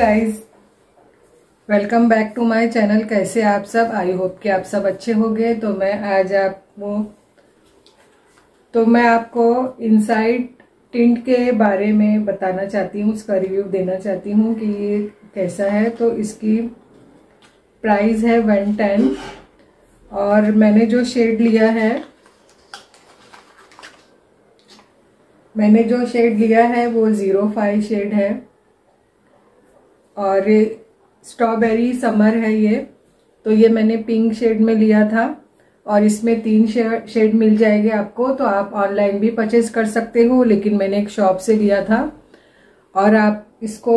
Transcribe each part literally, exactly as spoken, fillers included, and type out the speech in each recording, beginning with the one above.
Guys, welcome back to my channel. कैसे आप सब? आई होप कि आप सब अच्छे होंगे। तो मैं आज आपको तो मैं आपको इनसाइड टिंट के बारे में बताना चाहती हूँ, उसका रिव्यू देना चाहती हूँ कि ये कैसा है। तो इसकी प्राइस है वन टेन और मैंने जो शेड लिया है मैंने जो शेड लिया है वो ज़ीरो फाइव शेड है और स्ट्रॉबेरी समर है ये। तो ये मैंने पिंक शेड में लिया था और इसमें तीन शेड मिल जाएंगे आपको। तो आप ऑनलाइन भी परचेज कर सकते हो, लेकिन मैंने एक शॉप से लिया था। और आप इसको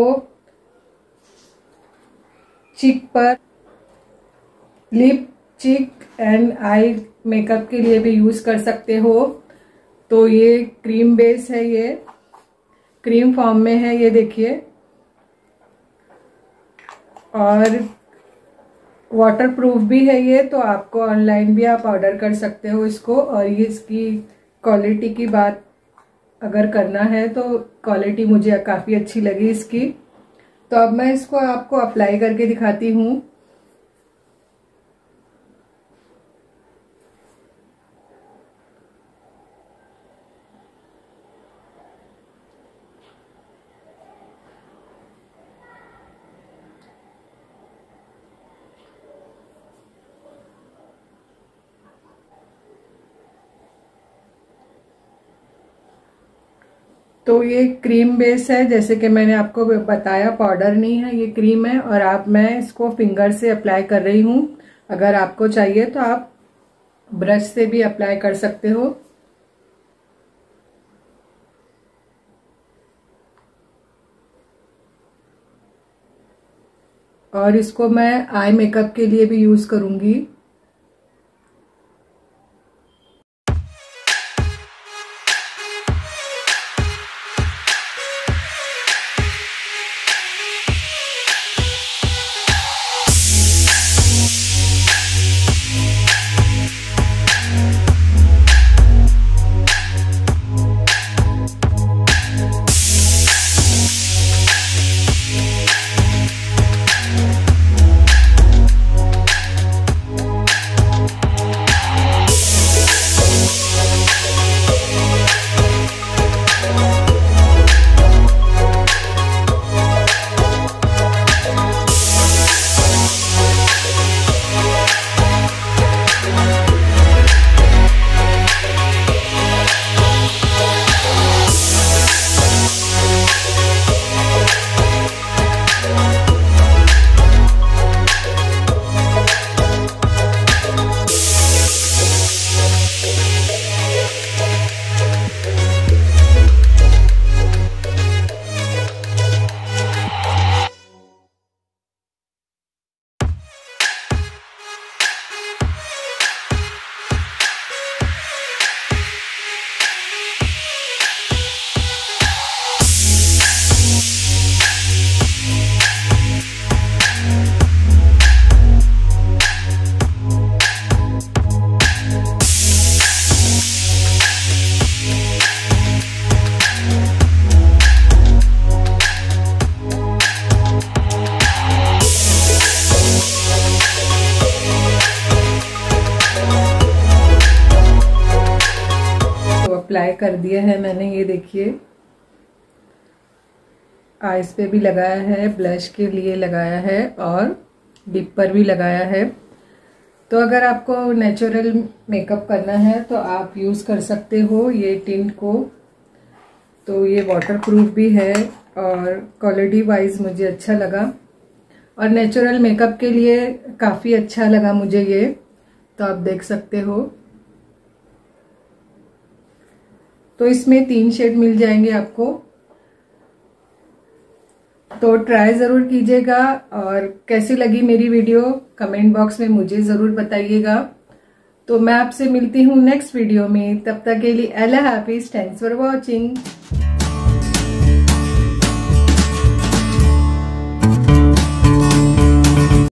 चिक पर, लिप, चिक एंड आई मेकअप के लिए भी यूज कर सकते हो। तो ये क्रीम बेस है, ये क्रीम फॉर्म में है, ये देखिए। और वाटरप्रूफ भी है ये, तो आपको ऑनलाइन भी आप ऑर्डर कर सकते हो इसको। और ये इसकी क्वालिटी की बात अगर करना है तो क्वालिटी मुझे काफ़ी अच्छी लगी इसकी। तो अब मैं इसको आपको अप्लाई करके दिखाती हूँ। तो ये क्रीम बेस है, जैसे कि मैंने आपको बताया, पाउडर नहीं है, ये क्रीम है। और आप मैं इसको फिंगर से अप्लाई कर रही हूँ। अगर आपको चाहिए तो आप ब्रश से भी अप्लाई कर सकते हो। और इसको मैं आई मेकअप के लिए भी यूज करूंगी। अप्लाई कर दिया है मैंने, ये देखिए। आईज पे भी लगाया है, ब्लश के लिए लगाया है और लिप पर भी लगाया है। तो अगर आपको नेचुरल मेकअप करना है तो आप यूज कर सकते हो ये टिंट को। तो ये वाटरप्रूफ भी है और क्वालिटी वाइज मुझे अच्छा लगा और नेचुरल मेकअप के लिए काफी अच्छा लगा मुझे ये। तो आप देख सकते हो। तो इसमें तीन शेड मिल जाएंगे आपको। तो ट्राई जरूर कीजिएगा। और कैसी लगी मेरी वीडियो कमेंट बॉक्स में मुझे जरूर बताइएगा। तो मैं आपसे मिलती हूँ नेक्स्ट वीडियो में। तब तक के लिए अल्लाह हाफिज। Thanks for watching.